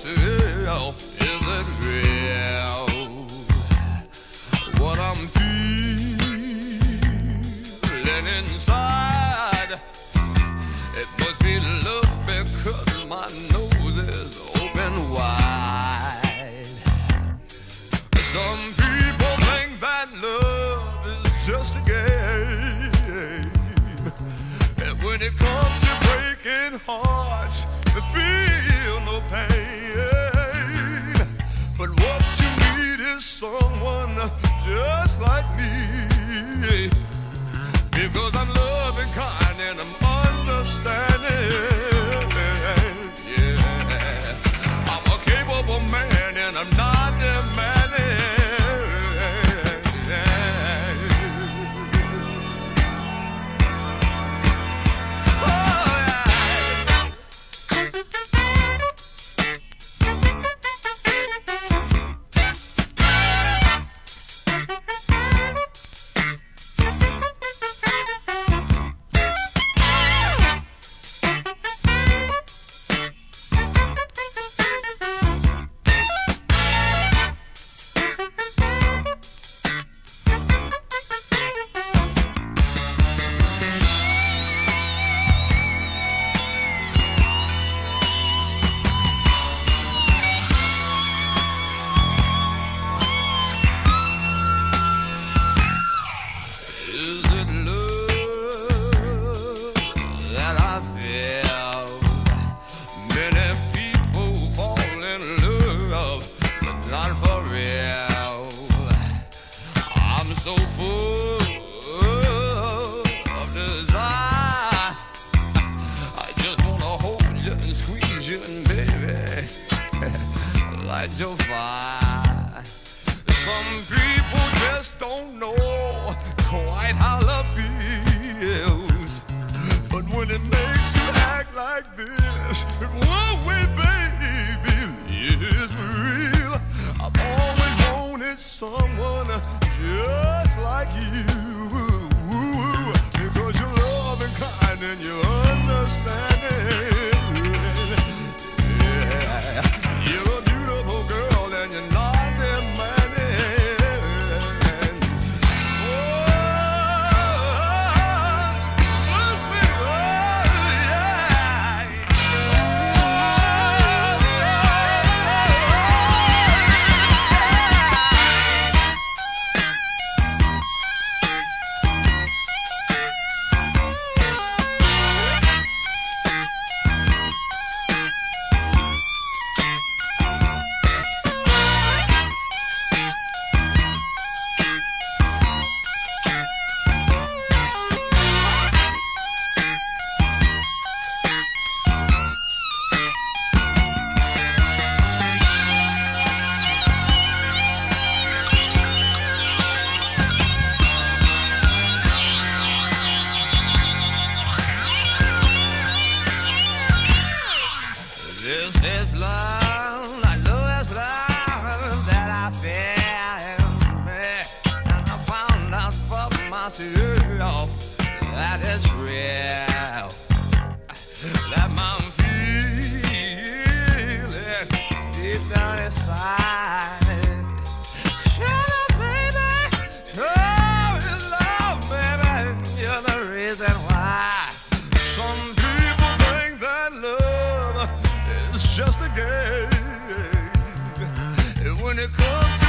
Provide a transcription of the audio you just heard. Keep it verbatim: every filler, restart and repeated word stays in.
myself, is it real? What I'm feeling inside, it must be love because my nose is open wide. Some people think that love is just a game, and when it comes to breaking hearts, they feel no pain. But what you need is someone just like me, because I'm loving, kind, and I'm understanding. Yeah, I'm a capable man, and I'm not demanding. So full of desire, I just wanna hold you and squeeze you, and baby, light your fire. Some people just don't know quite how love feels, but when it makes you act like this, whoa, wait, baby, it's real. I've always wanted someone just like you, because you're loving, kind, and you're understanding. Yeah, you're a beautiful girl, and you're not demanding. Oh, oh, yeah. This is love, I know it's love that I feel, and I found out for myself that it's real, that my feeling deep down inside. Sure, baby, sure is love, baby, you're the reason why. Some people think that love, it's just a game, and when it comes